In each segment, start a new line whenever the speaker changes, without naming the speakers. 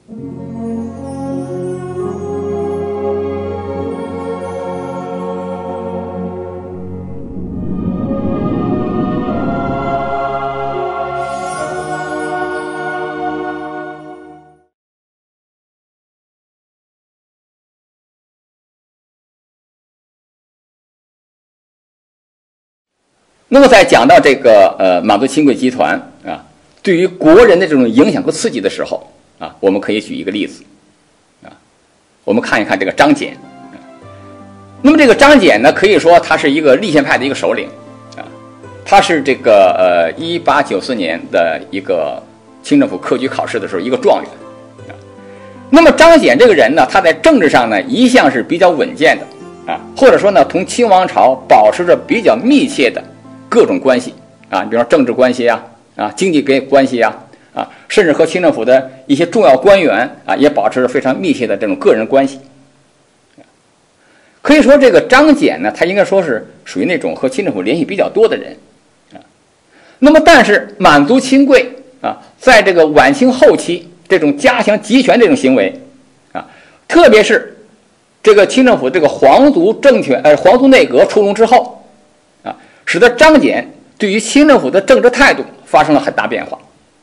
那么在讲到这个满族亲贵集团啊，对于国人的这种影响和刺激的时候啊，我们可以举一个例子啊，我们看一看这个张謇。那么这个张謇呢，可以说他是一个立宪派的一个首领啊，他是这个1894年的一个清政府科举考试的时候一个状元啊。那么张謇这个人呢，他在政治上呢一向是比较稳健的啊，或者说呢同清王朝保持着比较密切的各种关系啊，比如说政治关系啊，经济关系啊，甚至和清政府的一些重要官员啊，也保持着非常密切的这种个人关系。可以说，这个张謇呢，他应该说是属于那种和清政府联系比较多的人啊。那么，但是满族亲贵啊，在这个晚清后期，这种加强集权这种行为啊，特别是这个清政府这个皇族政权皇族内阁出笼之后。使得张謇对于清政府的政治态度发生了很大变化。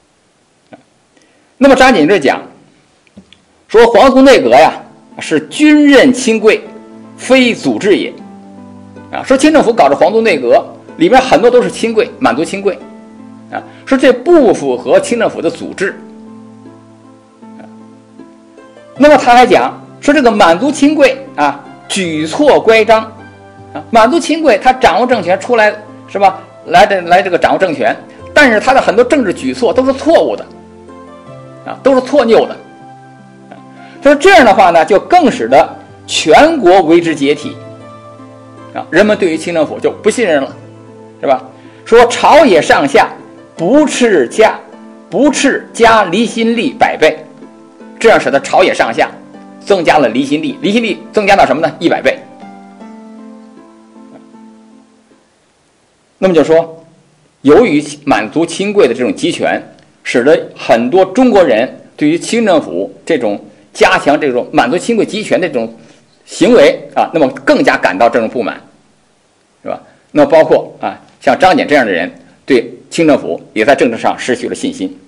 那么张謇这讲说，皇族内阁呀是军任亲贵，非祖制也啊。说清政府搞的皇族内阁里面很多都是亲贵，满族亲贵啊，说这不符合清政府的祖制。那么他还讲说，这个满族亲贵啊，举措乖张。满族亲贵他掌握政权出来是吧？来这个掌握政权，但是他的很多政治举措都是错误的啊，都是错拗的。所以这样的话呢，就更使得全国为之解体啊，人们对于清政府就不信任了，是吧？说朝野上下不斥加离心力100倍，这样使得朝野上下增加了离心力，离心力增加到什么呢？100倍。那么就说，由于满族亲贵的这种集权，使得很多中国人对于清政府这种加强这种满族亲贵集权的这种行为啊，那么更加感到这种不满，是吧？那么包括啊，像张謇这样的人，对清政府也在政治上失去了信心。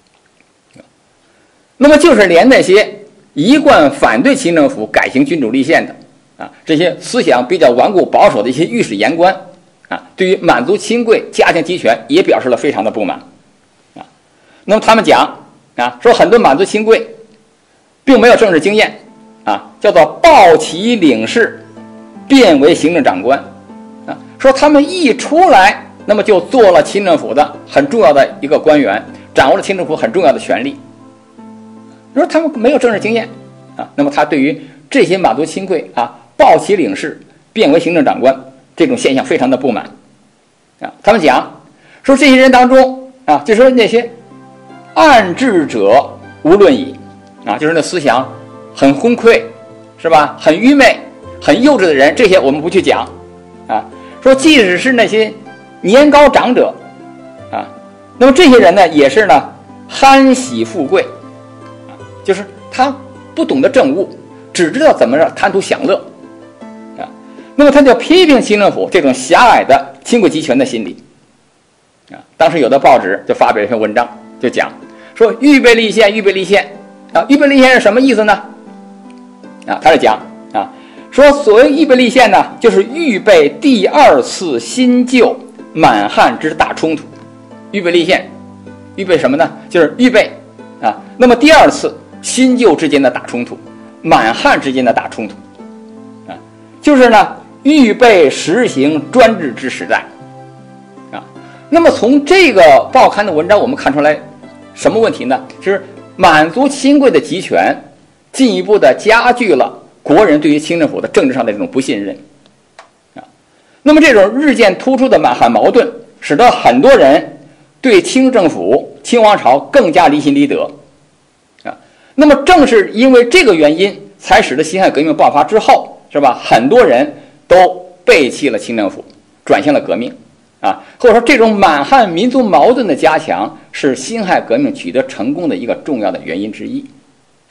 那么就是连那些一贯反对清政府改行君主立宪的啊，这些思想比较顽固保守的一些御史言官。对于满族亲贵加强集权也表示了非常的不满啊。那么他们讲啊，说很多满族亲贵并没有政治经验啊，叫做抱旗领事，变为行政长官啊。说他们一出来，那么就做了清政府的很重要的一个官员，掌握了清政府很重要的权力。说他们没有政治经验啊，那么他对于这些满族亲贵啊，抱旗领事，变为行政长官。这种现象非常的不满啊！他们讲说，这些人当中啊，就说那些暗智者无论矣啊，就是那思想很昏聩是吧，很愚昧很幼稚的人，这些我们不去讲啊。说即使是那些年高长者啊，那么这些人呢也是呢憨喜富贵啊，就是他不懂得政务，只知道怎么贪图享乐。那么他就批评清政府这种狭隘的亲贵集权的心理啊。当时有的报纸就发表一篇文章，就讲说预备立宪啊，预备立宪是什么意思呢？啊，他是讲啊，说所谓预备立宪呢，就是预备第2次新旧满汉之大冲突。预备立宪，预备什么呢？就是预备啊，那么第2次新旧之间的大冲突，满汉之间的大冲突啊，就是呢。预备实行专制之时代啊。那么从这个报刊的文章我们看出来什么问题呢？就是满族亲贵的集权进一步的加剧了国人对于清政府的政治上的这种不信任啊。那么这种日渐突出的满汉矛盾，使得很多人对清政府清王朝更加离心离德啊。那么正是因为这个原因，才使得辛亥革命爆发之后，是吧，很多人都背弃了清政府，转向了革命啊，或者说这种满汉民族矛盾的加强是辛亥革命取得成功的一个重要的原因之一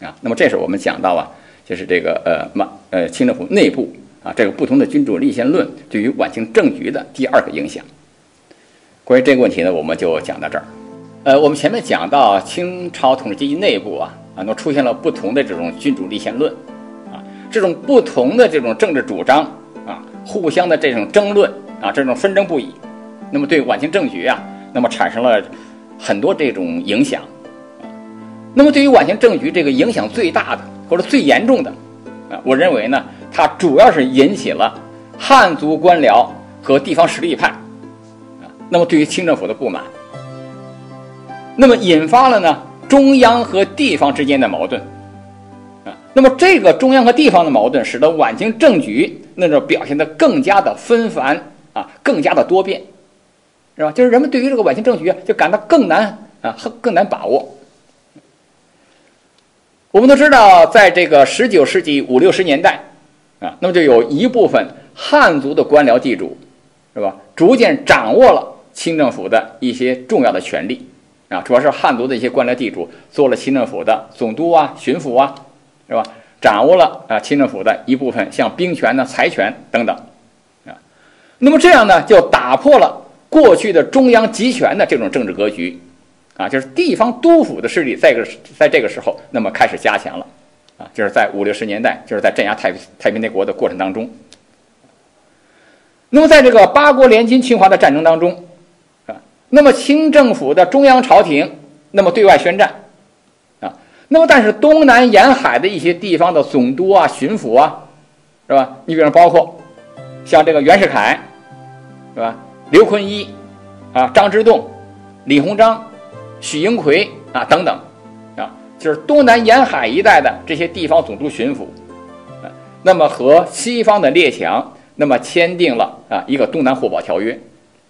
啊。那么这是我们讲到就是这个清政府内部这个不同的君主立宪论对于晚清政局的第二个影响。关于这个问题呢，我们就讲到这儿。我们前面讲到清朝统治阶级内部那么出现了不同的这种君主立宪论这种不同的这种政治主张互相的这种争论这种纷争不已，那么对晚清政局那么产生了很多这种影响。那么对于晚清政局这个影响最大的或者最严重的我认为呢，它主要是引起了汉族官僚和地方实力派那么对于清政府的不满，那么引发了呢中央和地方之间的矛盾那么这个中央和地方的矛盾使得晚清政局那种表现得更加的纷繁更加的多变，是吧？就是人们对于这个晚清政局就感到更难把握。我们都知道，在这个19世纪50、60年代那么就有一部分汉族的官僚地主，是吧？逐渐掌握了清政府的一些重要的权利主要是汉族的一些官僚地主做了清政府的总督巡抚是吧？掌握了清政府的一部分像兵权财权等等那么这样呢，就打破了过去的中央集权的这种政治格局就是地方督抚的势力在这个时候那么开始加强了就是在50、60年代，就是在镇压太平天国的过程当中。那么在这个八国联军侵华的战争当中那么清政府的中央朝廷那么对外宣战那么但是东南沿海的一些地方的总督巡抚是吧？你比如包括像这个袁世凯是吧？刘坤一张之洞、李鸿章、许英奎等等就是东南沿海一带的这些地方总督巡抚那么和西方的列强那么签订了一个东南互保条约。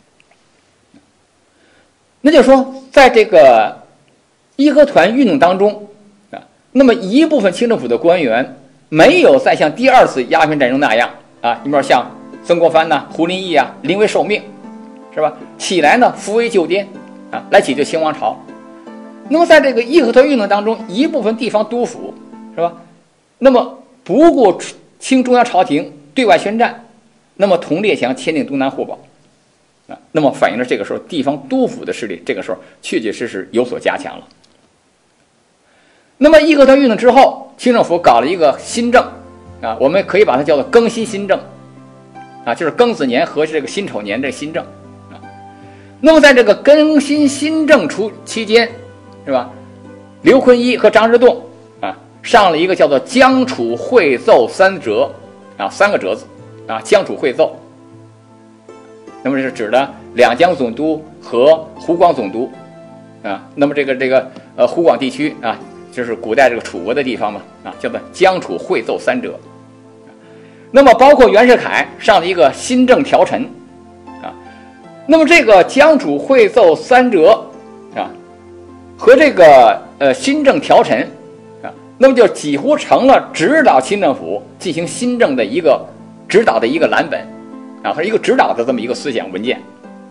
那就是说在这个义和团运动当中那么一部分清政府的官员没有再像第二次鸦片战争那样你比如像曾国藩胡林翼临危受命，是吧？起来呢扶危救颠来解救清王朝。那么在这个义和团运动当中，一部分地方督抚是吧？那么不顾清中央朝廷对外宣战，那么同列强签订东南互保那么反映着这个时候地方督抚的势力这个时候确确实实有所加强了。那么义和团运动之后，清政府搞了一个新政我们可以把它叫做庚辛新政就是庚子年和这个辛丑年这个新政那么在这个庚辛新政期间是吧？刘坤一和张之洞上了一个叫做江楚会奏三折三个折子江楚会奏，那么是指的两江总督和湖广总督那么这个湖广地区就是古代这个楚国的地方嘛叫做江楚会奏三折。那么包括袁世凯上了一个新政条陈那么这个江楚会奏三折和这个新政条陈那么就几乎成了指导清政府进行新政的一个指导的一个蓝本和一个指导的这么一个思想文件。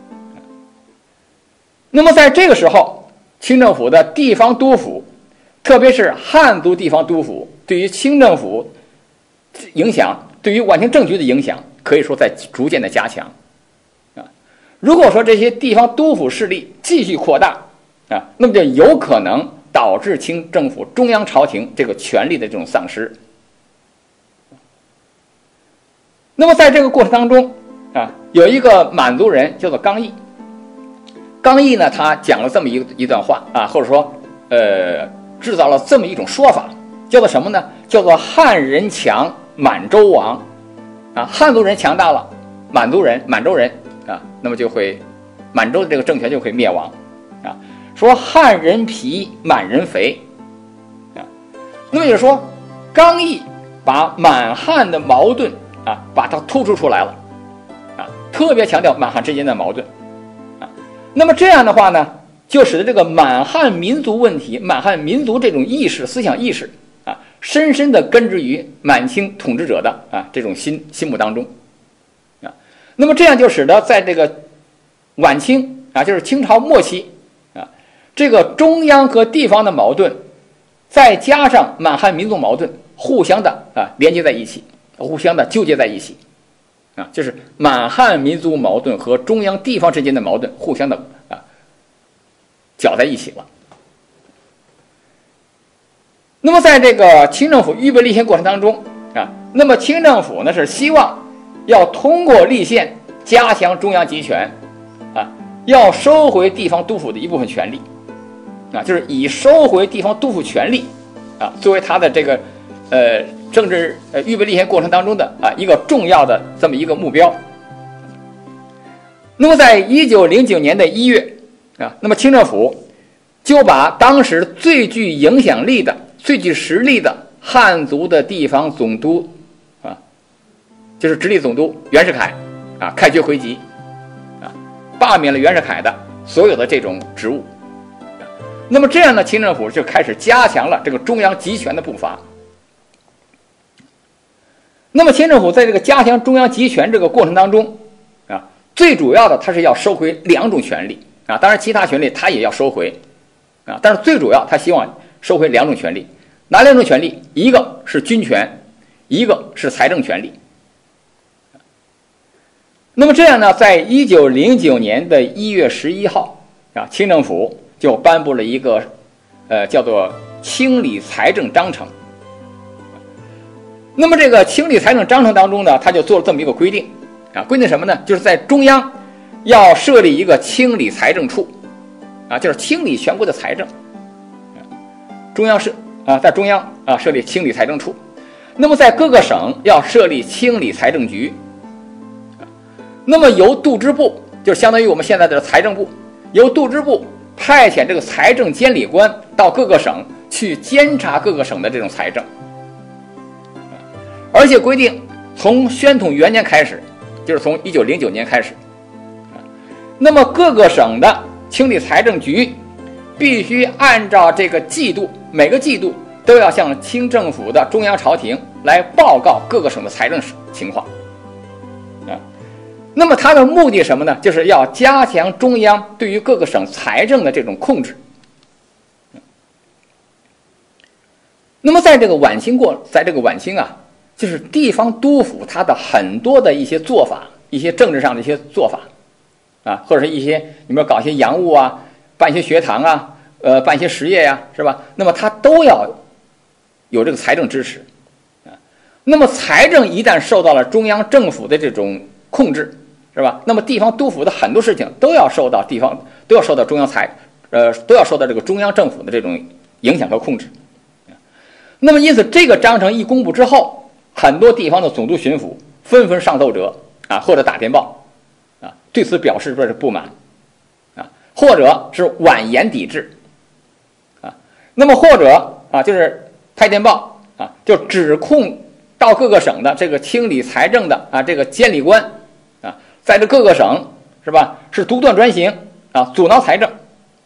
那么在这个时候，清政府的地方督抚，特别是汉族地方督抚，对于清政府影响，对于晚清政局的影响，可以说在逐渐的加强如果说这些地方督抚势力继续扩大那么就有可能导致清政府中央朝廷这个权力的这种丧失。那么在这个过程当中有一个满族人叫做刚毅。刚毅呢，他讲了这么一段话或者说制造了这么一种说法，叫做什么呢？叫做汉人强，满洲亡汉族人强大了，满洲人那么就会满洲的这个政权就会灭亡说汉人疲，满人肥那么也就是说刚毅把满汉的矛盾把它突出出来了特别强调满汉之间的矛盾那么这样的话呢，就使得这个满汉民族问题，满汉民族这种意识、思想意识深深的根植于满清统治者的这种心目当中那么这样就使得在这个晚清就是清朝末期这个中央和地方的矛盾再加上满汉民族矛盾互相的连接在一起，互相的纠结在一起就是满汉民族矛盾和中央地方之间的矛盾互相的搅在一起了。那么在这个清政府预备立宪过程当中那么清政府呢是希望要通过立宪加强中央集权要收回地方督抚的一部分权利就是以收回地方督抚权利作为他的这个政治预备立宪过程当中的一个重要的这么一个目标。那么在1909年的1月那么清政府就把当时最具影响力的最具实力的汉族的地方总督就是直隶总督袁世凯开缺回籍罢免了袁世凯的所有的这种职务。那么这样呢，清政府就开始加强了这个中央集权的步伐。那么清政府在这个加强中央集权这个过程当中最主要的它是要收回2种权利当然其他权利它也要收回但是最主要它希望收回2种权利。哪2种权利？一个是军权，一个是财政权利。那么这样呢，在1909年的1月11号清政府就颁布了一个叫做清理财政章程。那么这个清理财政章程当中呢，他就做了这么一个规定规定什么呢？就是在中央要设立一个清理财政处就是清理全国的财政。中央是在中央设立清理财政处。那么在各个省要设立清理财政局。那么由度支部，就是相当于我们现在的财政部，由度支部派遣这个财政监理官到各个省去监察各个省的这种财政。而且规定从宣统元年开始，就是从1909年开始那么各个省的清理财政局必须按照这个季度，每个季度都要向清政府的中央朝廷来报告各个省的财政情况那么它的目的是什么呢？就是要加强中央对于各个省财政的这种控制。那么在这个晚清就是地方督抚它的很多的一些做法，一些政治上的一些做法或者是一些你们搞一些洋务办一些学堂办一些实业是吧？那么它都要有这个财政支持那么财政一旦受到了中央政府的这种控制是吧？那么地方督抚的很多事情都要受到中央都要受到这个中央政府的这种影响和控制。那么因此这个章程一公布之后，很多地方的总督巡抚纷纷上奏折或者打电报对此表示不满或者是婉言抵制那么或者就是开电报就指控到各个省的这个清理财政的这个监理官在这各个省是吧，是独断专行阻挠财政。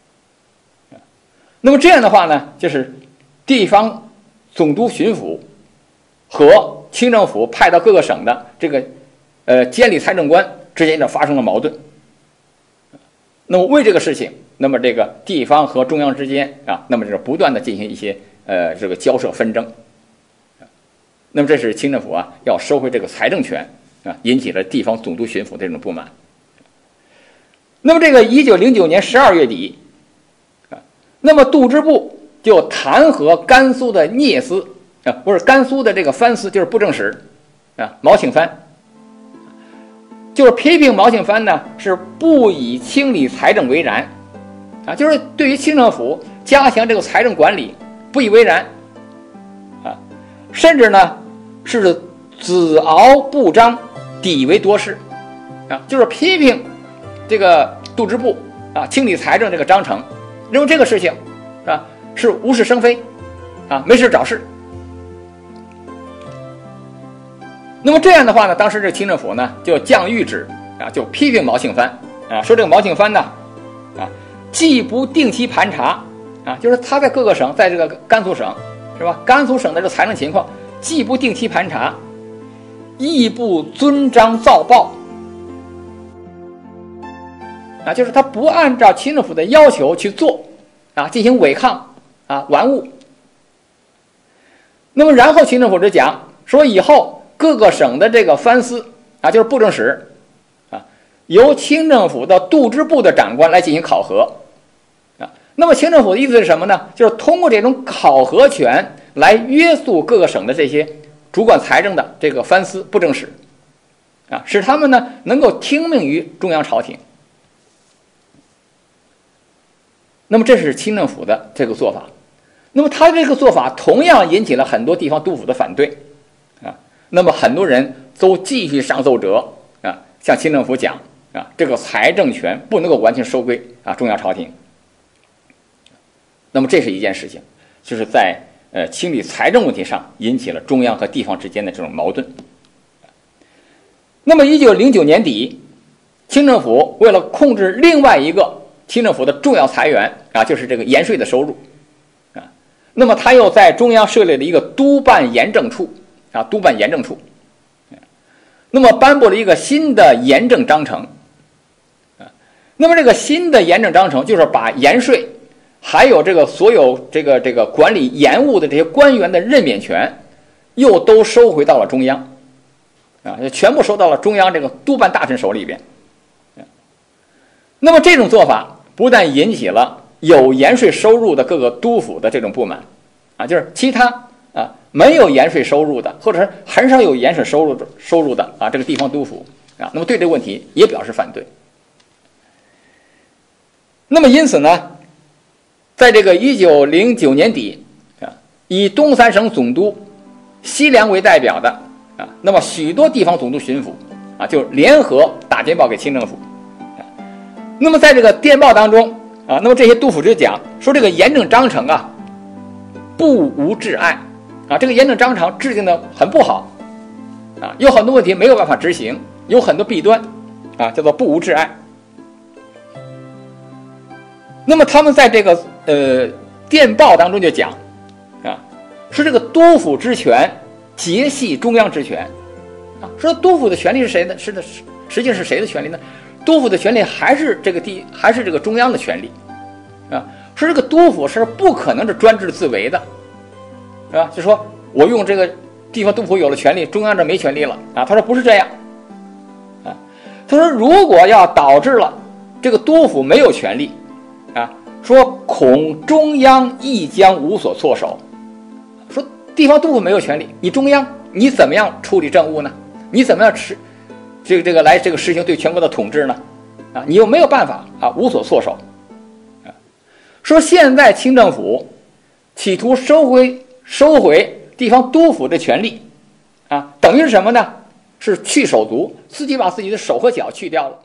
那么这样的话呢，就是地方总督巡抚和清政府派到各个省的这个监理财政官之间就发生了矛盾。那么为这个事情，那么这个地方和中央之间那么就是不断的进行一些这个交涉纷争。那么这是清政府要收回这个财政权引起了地方总督巡抚的这种不满。那么这个1909年12月底那么度支部就弹劾甘肃的聂司不是甘肃的这个藩司，就是布政使毛庆藩，就是批评毛庆藩呢是不以清理财政为然就是对于清政府加强这个财政管理不以为然甚至呢是子敖不彰，抵为多事就是批评这个度支部清理财政这个章程，认为这个事情是无事生非没事找事。那么这样的话呢，当时这清政府呢就降谕旨就批评毛庆藩说这个毛庆藩呢既不定期盘查就是他在各个省，在这个甘肃省是吧，甘肃省的这个财政情况既不定期盘查，亦不遵章造报就是他不按照清政府的要求去做进行违抗玩物那么然后清政府就讲说，以后各个省的这个藩司啊，就是布政使啊，由清政府的度支部的长官来进行考核啊。那么清政府的意思是什么呢？就是通过这种考核权来约束各个省的这些主管财政的这个藩司布政使啊，使他们呢能够听命于中央朝廷。那么这是清政府的这个做法。那么他这个做法同样引起了很多地方督府的反对啊。那么很多人都继续上奏折啊，向清政府讲啊，这个财政权不能够完全收归啊中央朝廷。那么这是一件事情，就是在清理财政问题上引起了中央和地方之间的这种矛盾。那么1909年底，清政府为了控制另外一个清政府的重要财源啊，就是这个盐税的收入啊，那么他又在中央设立了一个督办盐政处啊，督办盐政处，那么颁布了一个新的盐政章程啊。那么这个新的盐政章程就是把盐税还有这个所有这个管理盐务的这些官员的任免权又都收回到了中央啊，全部收到了中央这个督办大臣手里边。那么这种做法不但引起了有盐税收入的各个督府的这种不满啊，就是其他啊没有盐税收入的，或者是很少有盐税收入的啊这个地方督府啊，那么对这个问题也表示反对。那么因此呢，在这个1909年底啊，以东三省总督西凉为代表的啊，那么许多地方总督巡抚啊，就联合打电报给清政府。那么在这个电报当中啊，那么这些督府就讲说，这个盐政章程啊不无挚爱啊，这个盐政章程制定的很不好啊，有很多问题没有办法执行，有很多弊端啊，叫做不无挚爱。那么他们在这个电报当中就讲啊，说这个督府之权节系中央之权啊，说督府的权利是谁呢？实际是谁的权利呢？督府的权利还是这个中央的权利啊。说这个督府是不可能是专制自为的，是吧？就说我用这个地方督府有了权利，中央这没权利了啊。他说不是这样啊。他说如果要导致了这个督府没有权利啊，说恐中央亦将无所措手。说地方督府没有权利，你中央你怎么样处理政务呢？你怎么样来实行对全国的统治呢？啊，你又没有办法啊，无所措手。啊，说现在清政府企图收回地方督府的权利，啊，等于是什么呢？是去手足，自己把自己的手和脚去掉了。